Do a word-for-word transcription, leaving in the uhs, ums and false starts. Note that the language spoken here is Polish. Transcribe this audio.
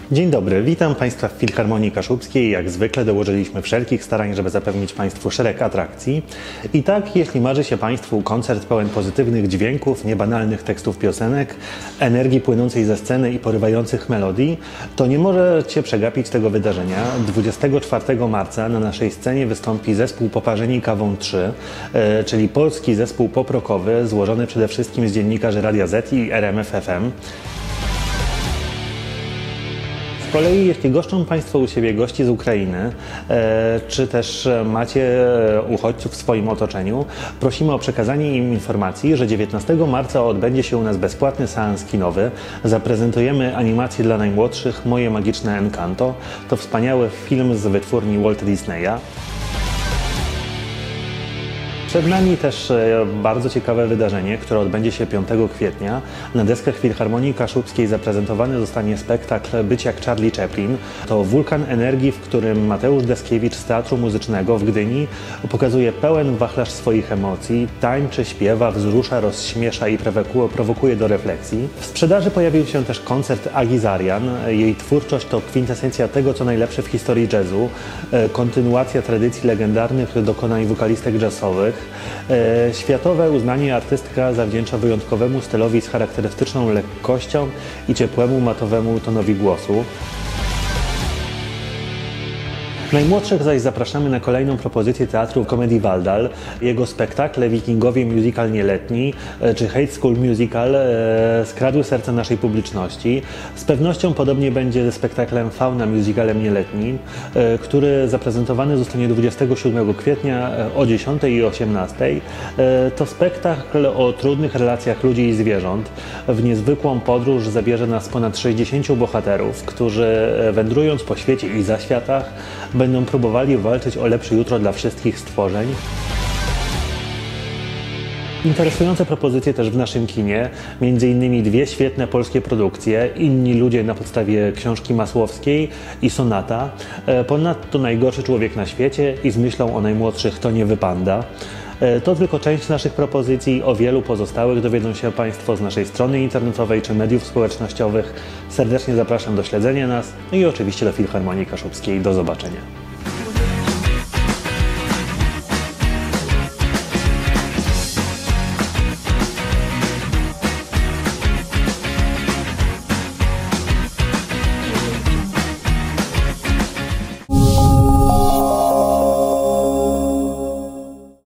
Dzień dobry, witam Państwa w Filharmonii Kaszubskiej. Jak zwykle dołożyliśmy wszelkich starań, żeby zapewnić Państwu szereg atrakcji. I tak, jeśli marzy się Państwu koncert pełen pozytywnych dźwięków, niebanalnych tekstów piosenek, energii płynącej ze sceny i porywających melodii, to nie możecie przegapić tego wydarzenia. dwudziestego czwartego marca na naszej scenie wystąpi zespół Poparzeni Kawą trzy, czyli polski zespół pop-rockowy złożony przede wszystkim z dziennikarzy Radia Z i R M F F M. Z kolei, jeśli goszczą Państwo u siebie gości z Ukrainy, e, czy też macie uchodźców w swoim otoczeniu, prosimy o przekazanie im informacji, że dziewiętnastego marca odbędzie się u nas bezpłatny seans kinowy. Zaprezentujemy animację dla najmłodszych Moje magiczne Encanto. To wspaniały film z wytwórni Walta Disneya. Przed nami też bardzo ciekawe wydarzenie, które odbędzie się piątego kwietnia. Na deskach Filharmonii Kaszubskiej zaprezentowany zostanie spektakl Być jak Charlie Chaplin. To wulkan energii, w którym Mateusz Deskiewicz z Teatru Muzycznego w Gdyni pokazuje pełen wachlarz swoich emocji, tańczy, śpiewa, wzrusza, rozśmiesza i prowokuje do refleksji. W sprzedaży pojawił się też koncert Agi Zarian. Jej twórczość to kwintesencja tego, co najlepsze w historii jazzu, kontynuacja tradycji legendarnych dokonań wokalistek jazzowych. Światowe uznanie artystka zawdzięcza wyjątkowemu stylowi z charakterystyczną lekkością i ciepłemu, matowemu tonowi głosu. Najmłodszych zaś zapraszamy na kolejną propozycję Teatru Komedii Waldal. Jego spektakle Wikingowie Musical Nieletni czy Hate School Musical e, skradły serce naszej publiczności. Z pewnością podobnie będzie ze spektaklem Fauna Musicalem Nieletnim, e, który zaprezentowany zostanie dwudziestego siódmego kwietnia o dziesiątej i osiemnastej. E, to spektakl o trudnych relacjach ludzi i zwierząt. W niezwykłą podróż zabierze nas ponad sześćdziesięciu bohaterów, którzy wędrując po świecie i zaświatach będą próbowali walczyć o lepsze jutro dla wszystkich stworzeń. Interesujące propozycje też w naszym kinie, między innymi dwie świetne polskie produkcje, Inni ludzie na podstawie książki Masłowskiej i Sonata, ponadto Najgorszy człowiek na świecie i Z myślą o najmłodszych to nie wypanda. To tylko część naszych propozycji, o wielu pozostałych dowiedzą się Państwo z naszej strony internetowej czy mediów społecznościowych. Serdecznie zapraszam do śledzenia nas i oczywiście do Filharmonii Kaszubskiej. Do zobaczenia.